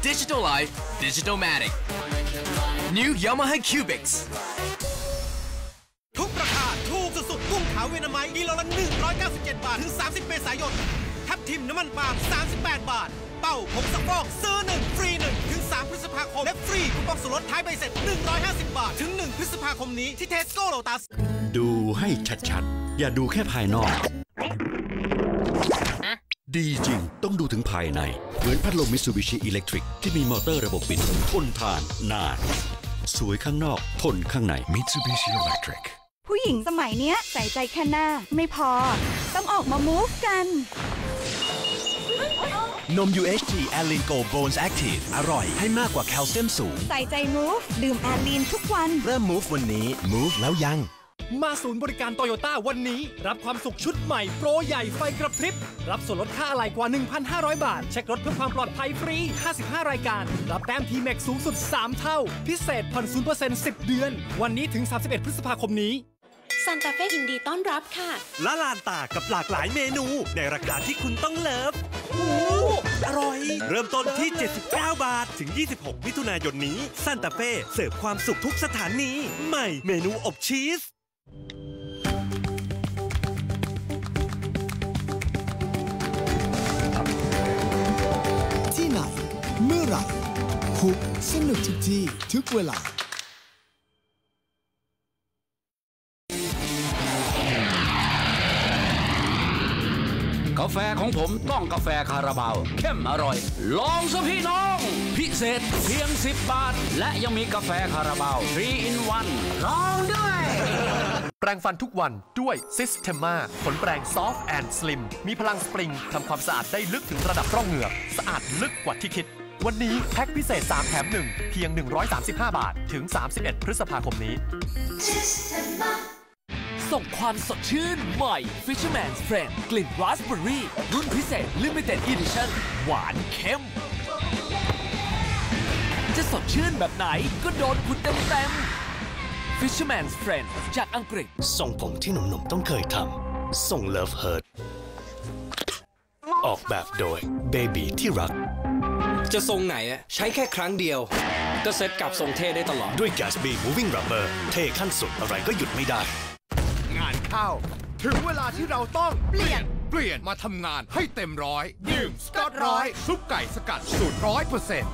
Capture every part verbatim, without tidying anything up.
Digital Life Digital Matic New Yamaha Cubics ทุกราคาถูกสุดๆกุ้งขาวเวียนามัยกิโลละหนึ่งร้อยเก้าสิบเจ็ดบาทถึงสามสิบเมษายนทับทิมน้ำมันปาล์มสามสิบแปดบาทเป้าผงซักฟอกซื้อหนึ่งฟรีหนึ่งถึงสามพฤษภาคมและฟรีคูปองส่วนลดท้ายใบเสร็จหนึ่งร้อยห้าสิบบาทถึงหนึ่งพฤษภาคมนี้ที่เทสโก้โลตัสดูให้ชัดๆอย่าดูแค่ภายนอกดีจริงต้องดูถึงภายในเหมือนพัดลมมิตซูบิชิอิเล็กทริกที่มีมอเตอร์ระบบปิดทนทานนานสวยข้างนอกทนข้างใน Mitsubishi Electric ผู้หญิงสมัยเนี้ยใส่ใจแค่หน้าไม่พอต้องออกมา move กันนม ยู เอช ที แอลลินโก Bones Active อร่อยให้มากกว่าแคลเซียมสูงใส่ใจ move ดื่มแอลลินทุกวันเริ่ม move วันนี้ move แล้วยังมาศูนย์บริการโตโยต้าวันนี้รับความสุขชุดใหม่โปรใหญ่ไฟกระพริบรับส่วนลดค่าอะไหล่กว่า หนึ่งพันห้าร้อย บาทเช็ครถเพื่อความปลอดภัยฟรีห้าสิบห้ารายการรับแต้ม ที แม็กซ์ สูงสุดสามเท่าพิเศษผ่อน ศูนย์เปอร์เซ็นต์ สิบเดือนวันนี้ถึงสามสิบเอ็ดพฤษภาคมนี้ซันตาเฟ่ยินดีต้อนรับค่ะละลานตากับหลากหลายเมนูในราคาที่คุณต้องเลิฟโอ้อร่อยเริ่มต้นที่เจ็ดสิบเก้าบาทถึงยี่สิบหกมิถุนายนนี้ซันตาเฟ่เสิร์ฟความสุขทุกสถานีใหม่เมนูอบชีสที่ไหนเมื่อไหร่คุกสนุกทุกที่ทุกเวลากาแฟของผมต้องกาแฟคาราบาวเข้มอร่อยลองซะพี่น้องพิเศษเพียงสิบบาทและยังมีกาแฟคาราบาว ทรี อิน วัน ลองด้วยแปรงฟันทุกวันด้วย Systema ขนแปรง Soft and Slim มีพลังสปริงทำความสะอาดได้ลึกถึงระดับร่องเหงือกสะอาดลึกกว่าที่คิดวันนี้แพ็คพิเศษสามแถมหนึ่งเพียงหนึ่งร้อยสามสิบห้าบาทถึงสามสิบเอ็ดพฤษภาคมนี้ Systemaส่งความสดชื่นใหม่ Fisherman's Friend กลิ่นราสเบอร์รี่รุ่นพิเศษ Limited Edition หวานเข้มจะสดชื่นแบบไหนก็โดนคุณเต็มๆ Fisherman's Friend จากอังกฤษส่งผมที่หนุ่มๆต้องเคยทำส่ง Love Hurt ออกแบบโดย Baby ที่รักจะทรงไหนอะใช้แค่ครั้งเดียวก็เซ็ตกับทรงเท่ได้ตลอดด้วย Gatsby Moving Rubber เท่ขั้นสุดอะไรก็หยุดไม่ได้งานเข้าถึงเวลาที่เราต้องเปลี่ยนเปลี่ยนมาทำงานให้เต็มร้อยดื่มสกอตร้อยซุปไก่สกัดสูตรร้อยเปอร์เซ็นต์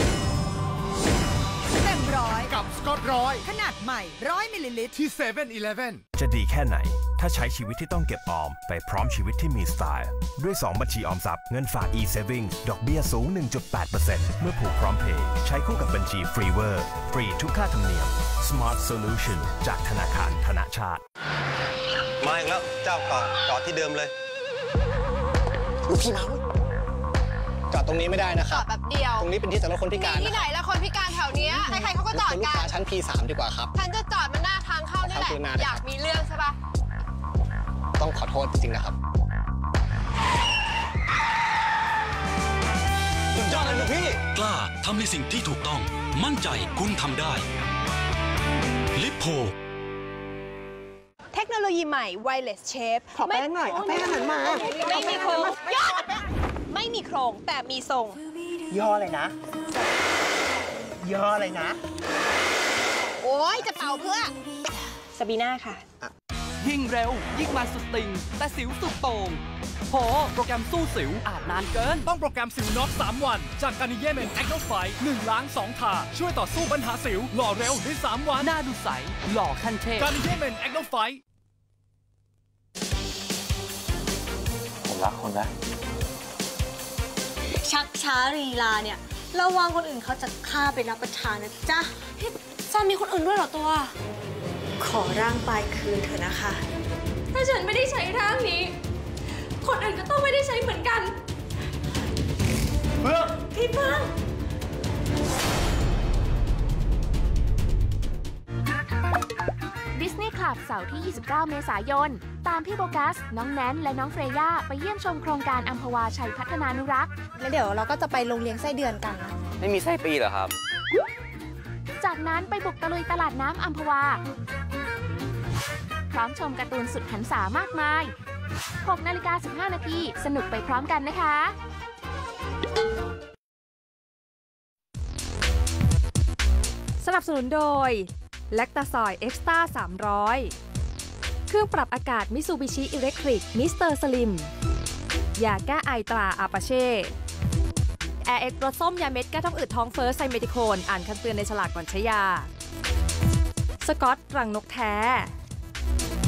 เต็มร้อยกับสกอตร้อยขนาดใหม่ร้อยมิลลิลิตรที่เซเว่นอีเลฟเว่นจะดีแค่ไหนถ้าใช้ชีวิตที่ต้องเก็บออมไปพร้อมชีวิตที่มีสไตล์ด้วยสองบัญชีออมทรัพย์เงินฝาก e-savings ดอกเบี้ยสูง หนึ่งจุดแปดเปอร์เซ็นต์ เมื่อผูกพร้อมเพย์ใช้คู่กับบัญชีฟรีเวอร์ฟรีทุกค่าธรรมเนียม Smart Solution จากธนาคารธนชาติมาอีกแล้วเจ้าก่อนจอดที่เดิมเลยลูกพี่มาจอดตรงนี้ไม่ได้นะครับจอดแบบเดียวตรงนี้เป็นที่สำหรับคนพิการที่ไหนแล้วคนพิการแถวนี้ใครๆเขาก็จอดกันลูกค้าชั้น พี สาม ดีกว่าครับฉันจะจอดมันหน้าทางเข้านี่แหละอยากมีเรื่องใช่ปะต้องขอโทษจริงๆนะครับสุดยอดเลยลูกพี่กล้าทำในสิ่งที่ถูกต้องมั่นใจคุณทำได้ลิปโพเทคโนโลยีใหม่ Wireless Shape ขอแป้งหน่อยเอาแป้งหันมาไม่มีโครงยอดไม่มีโครงแต่มีทรงย่อเลยนะย่อเลยนะโอ้ยจะเป่าเพื่อซาบีน่าค่ะยิ่งเร็วยิ่งมาสุดติ่งแต่สิวสุดโต่งโหโปรแกรมสู้สิวอาจนานเกินต้องโปรแกรมสิวน็อกสามวันจากการนิเยเมนแอคโนไฟหนึ่งล้างสองทาช่วยต่อสู้ปัญหาสิวหล่อเร็วในสามวันหน้าดูใสหล่อขั้นเทพการนิเยเมนแอคโนไฟผมรักคนนะชักช้าลีลาเนี่ยระวังคนอื่นเขาจะฆ่าไปรับประทานนะจ๊ะพี่ซันมีคนอื่นด้วยเหรอตัวขอร่างปลายคืนเถอะนะคะถ้าฉันไม่ได้ใช้ร่างนี้คนอื่นก็ต้องไม่ได้ใช้เหมือนกันเพื่อนพี่เพิ่งดิสนีย์คลับเสาร์ที่ยี่สิบเก้าเมษายนตามพี่โบกัสน้องแนนและน้องเฟรย่าไปเยี่ยมชมโครงการอัมพวาชัยพัฒนานุรักษ์แล้วเดี๋ยวเราก็จะไปโรงเลี้ยงไส้เดือนกันไม่มีไส้ปีเหรอครับจากนั้นไปบุกตะลุยตลาดน้ำอัมพวาพร้อมชมการ์ตูนสุดหันษามากมายหกนาฬิกาสิบห้านาทีสนุกไปพร้อมกันนะคะนับสนุนโดยแลคตาซอยเอ็กซ์ตร้าสามร้อยเครื่องปรับอากาศมิซูบิชิอิเล็กทริกมิสเตอร์สลิมยาแก้ไอตราอาปาเช่แอร์เอ็กซ์รสส้มยาเม็ดแก้ท้องอืดท้องเฟ้อไซเมติโคนอ่านคำเตือนในฉลากก่อนใช้ยาสกอตรังนกแท้